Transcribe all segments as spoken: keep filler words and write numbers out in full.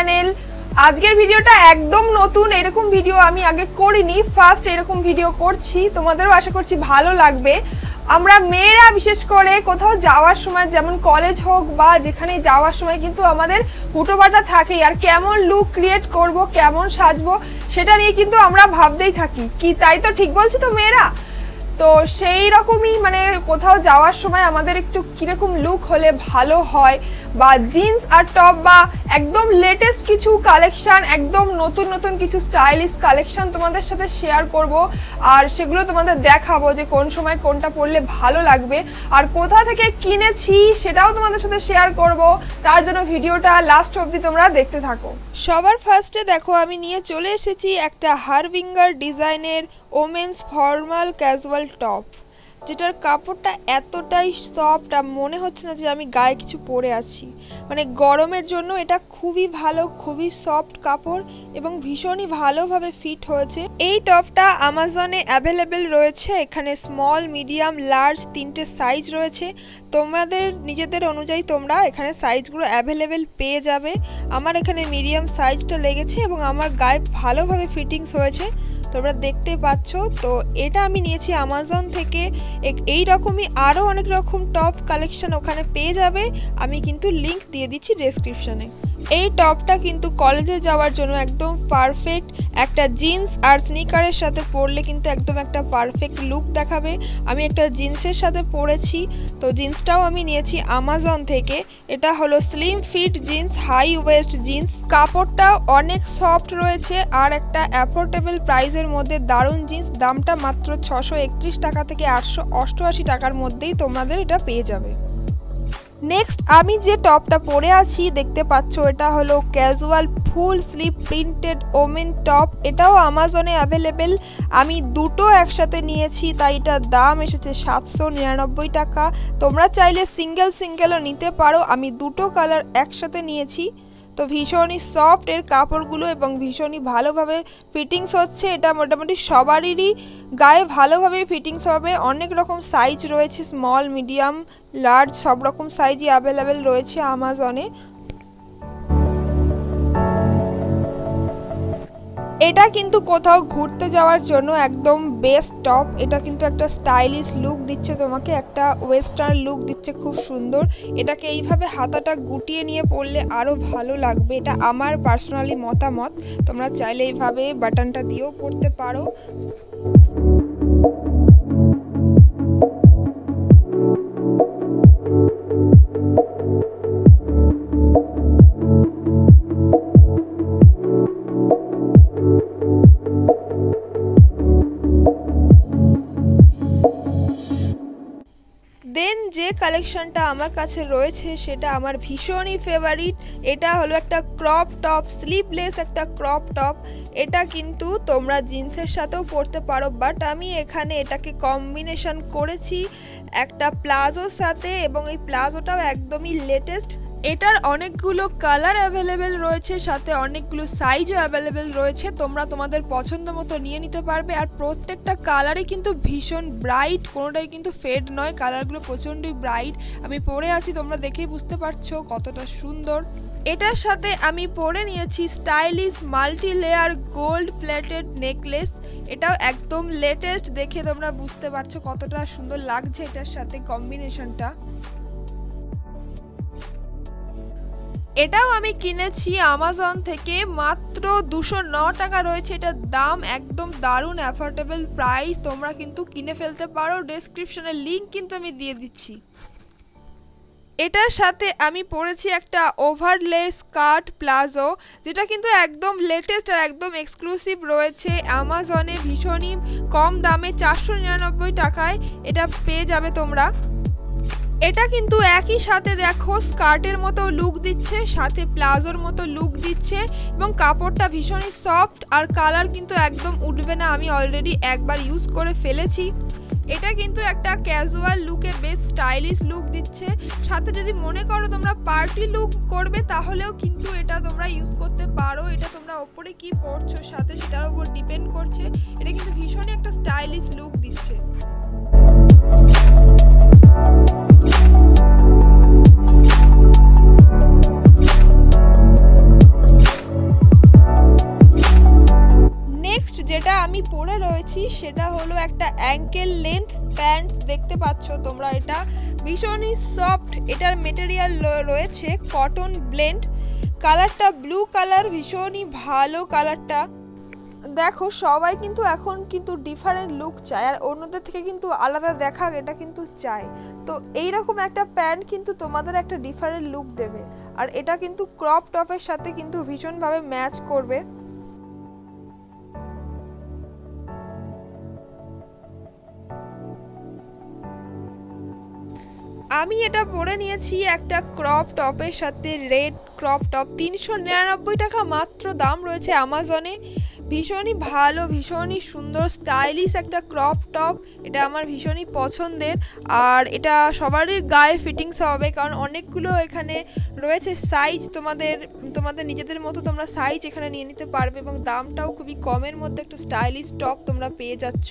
Channel. আজকের ভিডিওটা একদম নতুন, এরকম ভিডিও আমি আগে করিনি, ফার্স্ট এরকম ভিডিও করছি। তোমাদেরও আশা করছি ভালো লাগবে। আমরা মেয়েরা বিশেষ করে কোথাও যাওয়ার সময়, যেমন কলেজ হোক বা যেখানে যাওয়ার সময় কিন্তু আমাদের হুটোপাটা থাকেই, আর কেমন লুক ক্রিয়েট করব, কেমন সাজবো সেটা নিয়ে কিন্তু আমরা ভাবতেই থাকি, কি তাই তো ঠিক বলছি তো মেয়েরা? তো সেই রকমই মানে কোথাও যাওয়ার সময় আমাদের একটু কীরকম লুক হলে ভালো হয়, বা জিন্স আর টপ বা একদম লেটেস্ট কিছু কালেকশান, একদম নতুন নতুন কিছু স্টাইলিশ কালেকশান তোমাদের সাথে শেয়ার করব, আর সেগুলো তোমাদের দেখাবো যে কোন সময় কোনটা পরলে ভালো লাগবে, আর কোথা থেকে কিনেছি সেটাও তোমাদের সাথে শেয়ার করব। তার জন্য ভিডিওটা লাস্ট অবধি তোমরা দেখতে থাকো। সবার ফার্স্টে দেখো আমি নিয়ে চলে এসেছি একটা হারভিঙ্গার ডিজাইনের ওমেন্স ফর্মাল ক্যাজুয়াল টপ, যেটার কাপড়টা এতটাই সফট, আর মনে হচ্ছে না যে আমি গায়ে কিছু পরে আছি। মানে গরমের জন্য এটা খুবই ভালো, খুবই সফট কাপড় এবং ভীষণই ভালোভাবে ফিট হয়েছে। এই টপটা আমাজনে অ্যাভেলেবেল রয়েছে, এখানে স্মল, মিডিয়াম, লার্জ তিনটে সাইজ রয়েছে। তোমাদের নিজেদের অনুযায়ী তোমরা এখানে সাইজগুলো অ্যাভেলেবেল পেয়ে যাবে। আমার এখানে মিডিয়াম সাইজটা লেগেছে এবং আমার গায়ে ভালোভাবে ফিটিংস হয়েছে, তোমরা দেখতে পাচ্ছ। তো এটা আমি নিয়েছি আমাজন থেকে। এই রকমই আরও অনেক রকম টপ কালেকশন ওখানে পেয়ে যাবে, আমি কিন্তু লিংক দিয়ে দিচ্ছি ডেসক্রিপশনে। এই টপটা কিন্তু কলেজে যাওয়ার জন্য একদম পারফেক্ট, একটা জিন্স আর স্নিকারের সাথে পরলে কিন্তু একদম একটা পারফেক্ট লুক দেখাবে। আমি একটা জিন্সের সাথে পরেছি, তো জিন্সটাও আমি নিয়েছি আমাজন থেকে। এটা হলো slim fit jeans, high waist jeans, কাপড়টা অনেক সফট রয়েছে আর একটা অ্যাফোর্ডেবল প্রাইসের মধ্যে দারুণ জিন্স। দামটা মাত্র ছশো একত্রিশ টাকা থেকে আটশো অষ্টআশি টাকার মধ্যেই তোমাদের এটা পেয়ে যাবে। নেক্সট আমি যে টপটা পরে আছি দেখতে পাচ্ছ, এটা হলো casual full sleeve printed women top. এটাও আমাজনে অ্যাভেলেবেল, আমি দুটো একসাথে নিয়েছি, তাই এটার দাম এসেছে সাতশো নিরানব্বই টাকা। তোমরা চাইলে সিঙ্গেল সিঙ্গেলও নিতে পারো, আমি দুটো কালার একসাথে নিয়েছি। তো ভীষণই সফট এর কাপড়গুলো এবং ভীষণই ভালোভাবে ফিটিংস হচ্ছে। এটা মোটামুটি সবারই গায়ে ভালোভাবে ফিটিংস হবে। অনেক রকম সাইজ রয়েছে, স্মল, মিডিয়াম, লার্জ, সব রকম সাইজই অ্যাভেলেবেল রয়েছে আমাজনে। এটা কিন্তু কোথাও ঘুরতে যাওয়ার জন্য একদম বেস্ট টপ। এটা কিন্তু একটা স্টাইলিশ লুক দিচ্ছে তোমাকে, একটা ওয়েস্টার্ন লুক দিচ্ছে, খুব সুন্দর। এটাকে এইভাবে হাতাটা গুটিয়ে নিয়ে পরলে আরও ভালো লাগবে, এটা আমার পার্সোনালি মতামত। তোমরা চাইলে এইভাবে বাটনটা দিয়েও পরতে পারো। দেন যে কালেকশনটা আমার কাছে রয়েছে সেটা আমার ভীষণই ফেভারিট। এটা হলো একটা ক্রপ টপ, স্লিভলেস একটা ক্রপ টপ। এটা কিন্তু তোমরা জিন্সের সাথেও পরতে পারো, বাট আমি এখানে এটাকে কম্বিনেশন করেছি একটা প্লাজোর সাথে, এবং এই প্লাজোটাও একদমই লেটেস্ট। এটার অনেকগুলো কালার অ্যাভেলেবেল রয়েছে, সাথে অনেকগুলো সাইজও অ্যাভেলেবেল রয়েছে। তোমরা তোমাদের পছন্দ মতো নিয়ে নিতে পারবে, আর প্রত্যেকটা কালারই কিন্তু ভীষণ ব্রাইট, কোনোটাই কিন্তু ফেড নয়। কালারগুলো প্রচণ্ডই ব্রাইট, আমি পরে আছি, তোমরা দেখেই বুঝতে পারছো কতটা সুন্দর। এটার সাথে আমি পরে নিয়েছি stylish multi layer gold plated necklace. এটাও একদম লেটেস্ট, দেখে তোমরা বুঝতে পারছো কতটা সুন্দর লাগছে এটার সাথে কম্বিনেশনটা। এটাও আমি কিনেছি আমাজন থেকে, মাত্র দুশো ন টাকা রয়েছে এটার দাম, একদম দারুণ অ্যাফোর্ডেবল প্রাইস। তোমরা কিন্তু কিনে ফেলতে পারো, ডেসক্রিপশনের লিঙ্ক কিন্তু আমি দিয়ে দিচ্ছি। এটার সাথে আমি পরেছি একটা ওভারলে স্কার্ট প্লাজো, যেটা কিন্তু একদম লেটেস্ট আর একদম এক্সক্লুসিভ রয়েছে আমাজনে, ভীষণই কম দামে চারশো নিরানব্বই টাকায় এটা পেয়ে যাবে তোমরা। এটা কিন্তু একই সাথে দেখো স্কার্টের মতো লুক দিচ্ছে, সাথে প্লাজোর মতো লুক দিচ্ছে, এবং কাপড়টা ভীষণই সফট আর কালার কিন্তু একদম উঠবে না। আমি অলরেডি একবার ইউজ করে ফেলেছি। এটা কিন্তু একটা ক্যাজুয়াল লুকে বেশ স্টাইলিশ লুক দিচ্ছে। সাথে যদি মনে করো তোমরা পার্টি লুক করবে তাহলেও কিন্তু এটা তোমরা ইউজ করতে পারো। এটা তোমরা ওপরে কি পরছো সাথে সেটার উপর ডিপেন্ড করছে। এটা কিন্তু ভীষণই একটা স্টাইলিশ লুক দিচ্ছে। আমি পরে রয়েছি সেটা হলো একটা অ্যাঙ্কেল লেন্থ প্যান্ট, দেখতে পাচ্ছ তোমরা, এটা ভীষণই সফট, এটার মেটেরিয়াল রয়েছে কটন ব্লেন্ড, কালারটা ব্লু কালার, ভীষণই ভালো কালারটা। দেখো সবাই কিন্তু এখন কিন্তু ডিফারেন্ট লুক চায়, আর অন্যদের থেকে কিন্তু আলাদা দেখাক এটা কিন্তু চায়। তো এইরকম একটা প্যান্ট কিন্তু তোমাদের একটা ডিফারেন্ট লুক দেবে, আর এটা কিন্তু ক্রপ টপের সাথে কিন্তু ভীষণভাবে ম্যাচ করবে। আমি এটা পরে নিয়েছি একটা ক্রপ টপের সাথে, রেড ক্রপ টপ, তিনশো নিরানব্বই টাকা মাত্র দাম রয়েছে অ্যামাজনে। ভীষণই ভালো, ভীষণই সুন্দর স্টাইলিশ একটা ক্রপ টপ, এটা আমার ভীষণই পছন্দের। আর এটা সবারই গায়ে ফিটিংস হবে, কারণ অনেকগুলো এখানে রয়েছে সাইজ, তোমাদের তোমাদের নিজেদের মতো তোমরা সাইজ এখানে নিয়ে নিতে পারবে, এবং দামটাও খুবই কমের মধ্যে একটা স্টাইলিশ টপ তোমরা পেয়ে যাচ্ছ।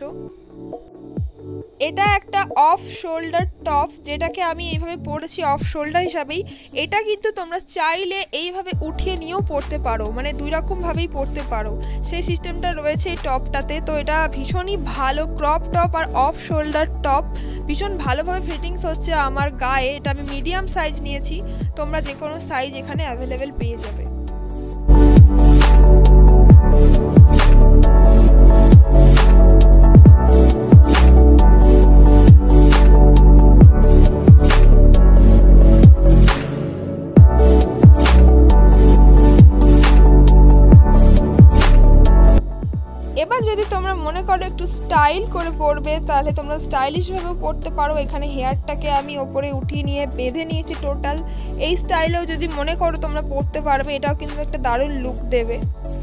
এটা একটা অফ শোল্ডার টপ, যেটাকে আমি এইভাবে পরেছি অফ শোল্ডার হিসাবেই। এটা কিন্তু তোমরা চাইলে এইভাবে উঠিয়ে নিয়েও পরতে পারো, মানে দুই রকমভাবেই পরতে পারো, সেই সিস্টেমটা রয়েছে এই টপটাতে। তো এটা ভীষণই ভালো ক্রপ টপ আর অফ শোল্ডার টপ, ভীষণ ভালোভাবে ফিটিংস হচ্ছে আমার গায়ে। এটা আমি মিডিয়াম সাইজ নিয়েছি, তোমরা যে কোনো সাইজ এখানে অ্যাভেলেবেল পেয়ে যাবে। এবার যদি তোমরা মনে করো একটু স্টাইল করে পরবে, তাহলে তোমরা স্টাইলিশভাবেও পরতে পারো। এখানে হেয়ারটাকে আমি ওপরে উঠিয়ে নিয়ে বেঁধে নিয়েছি টোটাল, এই স্টাইলেও যদি মনে করো তোমরা পরতে পারবে, এটাও কিন্তু একটা দারুণ লুক দেবে।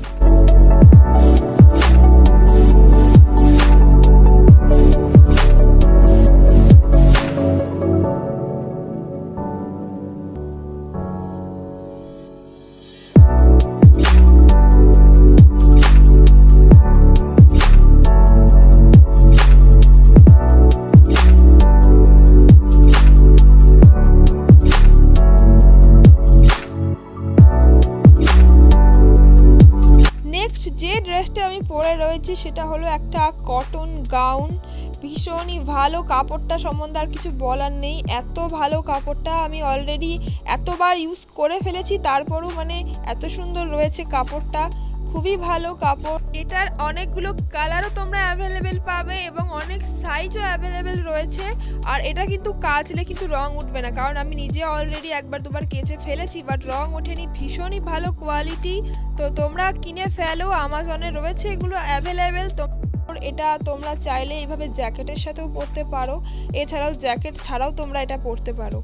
যে ড্রেসটা আমি পরে রয়েছি সেটা হলো একটা কটন গাউন, ভীষণই ভালো, কাপড়টা সম্বন্ধে আর কিছু বলার নেই, এত ভালো কাপড়টা, আমি অলরেডি এতবার ইউজ করে ফেলেছি, তারপরও মানে এত সুন্দর রয়েছে কাপড়টা, খুবই ভালো কাপড়। এটার অনেকগুলো কালারও তোমরা অ্যাভেলেবেল পাবে এবং অনেক সাইজও অ্যাভেলেবেল রয়েছে। আর এটা কিন্তু কাচলে কিন্তু রং উঠবে না, কারণ আমি নিজে অলরেডি একবার দুবার কেচে ফেলেছি, বাট রং ওঠেনি, ভীষণই ভালো কোয়ালিটি। তো তোমরা কিনে ফেলো, আমাজনে রয়েছে এগুলো অ্যাভেলেবেল। এটা তোমরা চাইলে এইভাবে জ্যাকেটের সাথেও পরতে পারো, এছাড়াও জ্যাকেট ছাড়াও তোমরা এটা পরতে পারো।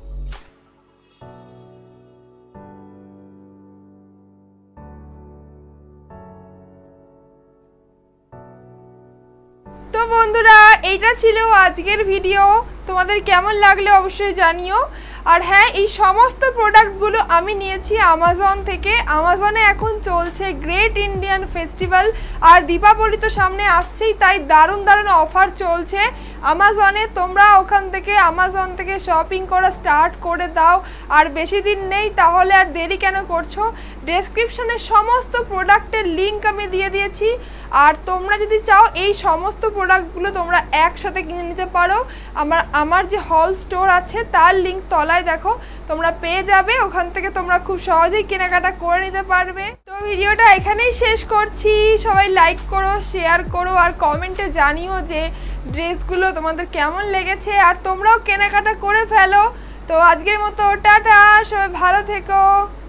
তো বন্ধুরা, এইটা ছিল আজকের ভিডিও, তোমাদের কেমন লাগলো অবশ্যই জানিও। আর হ্যাঁ, এই সমস্ত প্রোডাক্টগুলো আমি নিয়েছি আমাজন থেকে। আমাজনে এখন চলছে গ্রেট ইন্ডিয়ান ফেস্টিভ্যাল, আর দীপাবলি তো সামনে আসছেই, তাই দারুণ দারুণ অফার চলছে আমাজনে। তোমরা ওখান থেকে আমাজন থেকে শপিং করা স্টার্ট করে দাও, আর বেশি দিন নেই, তাহলে আর দেরি কেন করছো? ডেসক্রিপশনে সমস্ত প্রোডাক্টের লিঙ্ক আমি দিয়ে দিয়েছি, আর তোমরা যদি চাও এই সমস্ত প্রোডাক্টগুলো তোমরা একসাথে কিনে নিতে পারো। আমার আমার যে হল স্টোর আছে তার লিঙ্ক তলায় দেখো, তোমরা পেয়ে যাবে, ওখান থেকে তোমরা খুব সহজেই কেনাকাটা করে নিতে পারবে। তো ভিডিওটা এখানেই শেষ করছি, সবাই লাইক করো, শেয়ার করো, আর কমেন্টে জানিও যে ড্রেসগুলো তোমাদের কেমন লেগেছে, আর তোমরাও কেনাকাটা করে ফেলো। তো আজকের মতো টাটা, সবাই ভালো থেকো।